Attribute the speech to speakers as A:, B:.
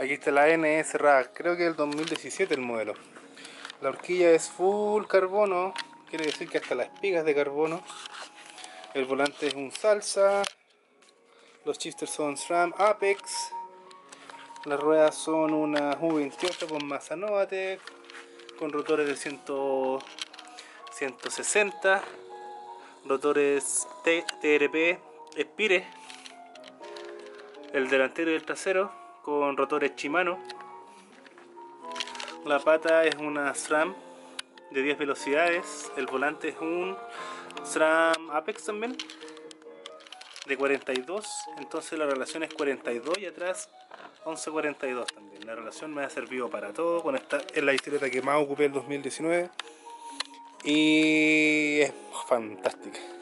A: Aquí está la NS Rack, creo que es el 2017 el modelo. La horquilla es full carbono, quiere decir que hasta las espigas de carbono. El volante es un salsa. Los shifters son SRAM Apex. Las ruedas son una U28 con masa Novatec, con rotores de 160, rotores TRP Spire. El delantero y el trasero con rotores Shimano. La pata es una SRAM de 10 velocidades. El volante es un SRAM Apex también de 42. Entonces la relación es 42 y atrás 1142 también. La relación me ha servido para todo. Con esta es la bicicleta que más ocupé el 2019 y es fantástica.